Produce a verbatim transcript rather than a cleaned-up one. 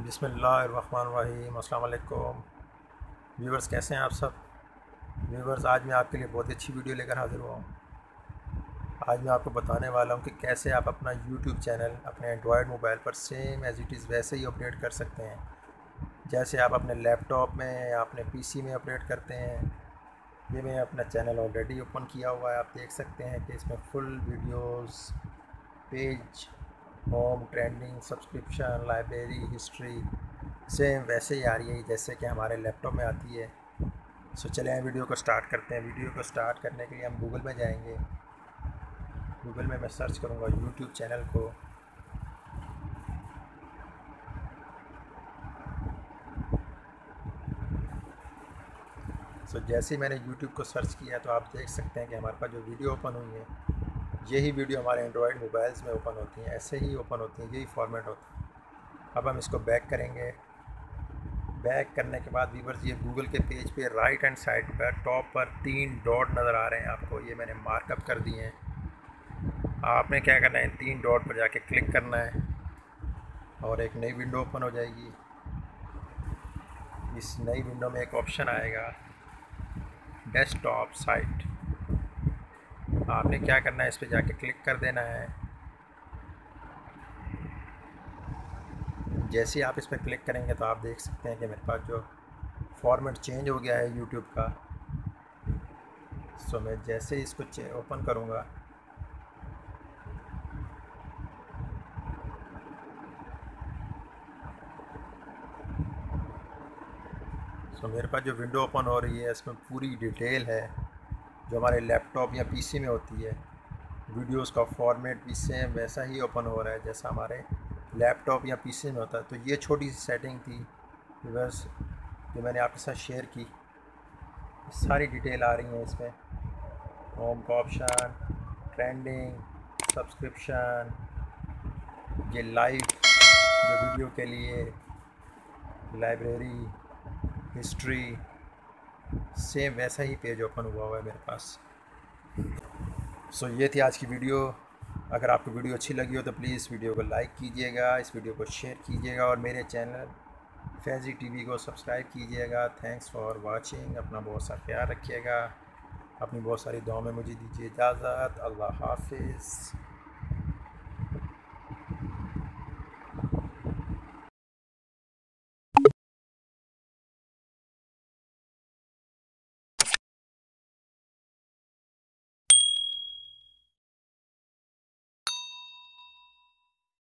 बिस्मिल्लाहिर्रहमानिर्रहीम। अस्सलाम वालेकुम व्यूवर्स, कैसे हैं आप सब व्यूवर्स। आज मैं आपके लिए बहुत ही अच्छी वीडियो लेकर हाज़िर हुआ हूँ। आज मैं आपको बताने वाला हूँ कि कैसे आप अपना यूट्यूब चैनल अपने एंड्रॉयड मोबाइल पर सेम एज़ इट इज़ वैसे ही अपडेट कर सकते हैं जैसे आप अपने लैपटॉप में या अपने पीसी में अपडेट करते हैं। ये मैं अपना चैनल ऑलरेडी ओपन किया हुआ है, आप देख सकते हैं कि इसमें full videos, page, home, trending, subscription, library, history same वैसे ही आ रही है जैसे कि हमारे लैपटॉप में आती है। सो चलें वीडियो को स्टार्ट करते हैं। वीडियो को स्टार्ट करने के लिए हम गूगल में जाएंगे। गूगल में मैं सर्च करूँगा यूट्यूब चैनल को। सो जैसे ही मैंने यूट्यूब को सर्च किया तो आप देख सकते हैं कि हमारे पास जो वीडियो ओपन हुई है, यही वीडियो हमारे एंड्रॉयड मोबाइल्स में ओपन होती हैं, ऐसे ही ओपन होती हैं, यही फॉर्मेट होता है। अब हम इसको बैक करेंगे। बैक करने के बाद व्यूअर्स, ये गूगल के पेज पे राइट हैंड साइड पर टॉप पर तीन डॉट नज़र आ रहे हैं आपको, ये मैंने मार्कअप कर दिए हैं। आपने क्या करना है, तीन डॉट पर जाके क्लिक करना है और एक नई विंडो ओपन हो जाएगी। इस नई विंडो में एक ऑप्शन आएगा डेस्कटॉप साइट। आपने क्या करना है, इस पर जाके क्लिक कर देना है। जैसे ही आप इस पर क्लिक करेंगे तो आप देख सकते हैं कि मेरे पास जो फॉर्मेट चेंज हो गया है यूट्यूब का। सो मैं जैसे ही इसको ओपन करूँगा सो मेरे पास जो विंडो ओपन हो रही है इसमें पूरी डिटेल है जो हमारे लैपटॉप या पीसी में होती है। वीडियोस का फॉर्मेट भी सेम वैसा ही ओपन हो रहा है जैसा हमारे लैपटॉप या पीसी में होता है। तो ये छोटी सी सेटिंग थी बस जो मैंने आपके साथ शेयर की। सारी डिटेल आ रही है इसमें, होम का ऑप्शन, ट्रेंडिंग, सब्सक्रिप्शन, ये लाइव जो वीडियो के लिए, लाइब्रेरी, हिस्ट्री, सेम वैसा ही पेज ओपन हुआ हुआ है मेरे पास। सो so, ये थी आज की वीडियो। अगर आपको वीडियो अच्छी लगी हो तो प्लीज़ वीडियो को लाइक कीजिएगा, इस वीडियो को शेयर कीजिएगा और मेरे चैनल फैज़ी टीवी को सब्सक्राइब कीजिएगा। Thanks for watching. अपना बहुत सा ख्याल रखिएगा, अपनी बहुत सारी दुआ में मुझे दीजिए इजाज़त। अल्लाह हाफिज़।